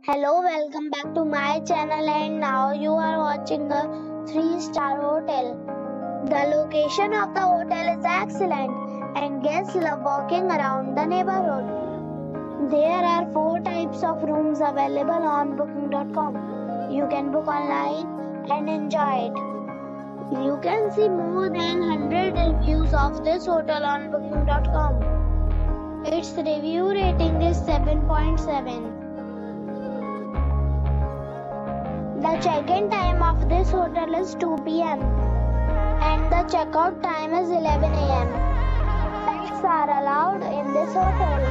Hello, welcome back to my channel, and now you are watching a 3-star hotel. The location of the hotel is excellent and guests love walking around the neighborhood. There are 4 types of rooms available on booking.com. You can book online and enjoy it. You can see more than 100 reviews of this hotel on booking.com. Its review rating is 7.7. The check-in time of this hotel is 2 p.m. and the checkout time is 11 a.m. Pets are allowed in this hotel.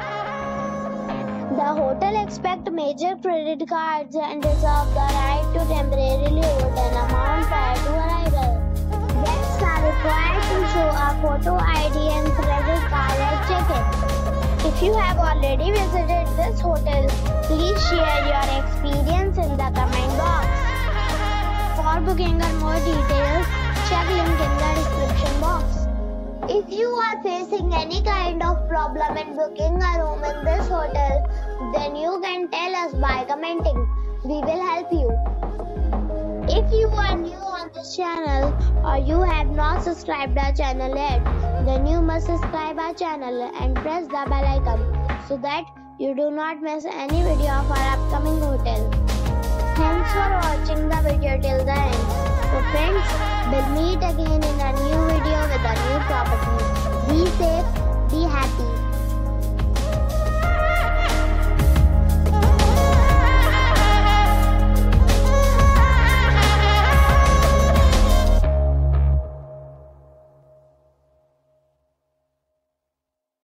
The hotel accepts major credit cards and reserves the right to temporarily hold an amount prior to arrival. Guests are required to show a photo ID and credit card at check-in. If you have already visited this hotel, please share your experience in the comment box. For booking or more details, check link in the description box. If you are facing any kind of problem in booking a room in this hotel, then you can tell us by commenting. We will help you. If you are new on this channel or you have not subscribed our channel yet, then you must subscribe our channel and press the bell icon so that you do not miss any video of our upcoming hotel. Thanks for watching the video till the end. So friends, we'll meet again in a new video with a new property. Be safe, be happy.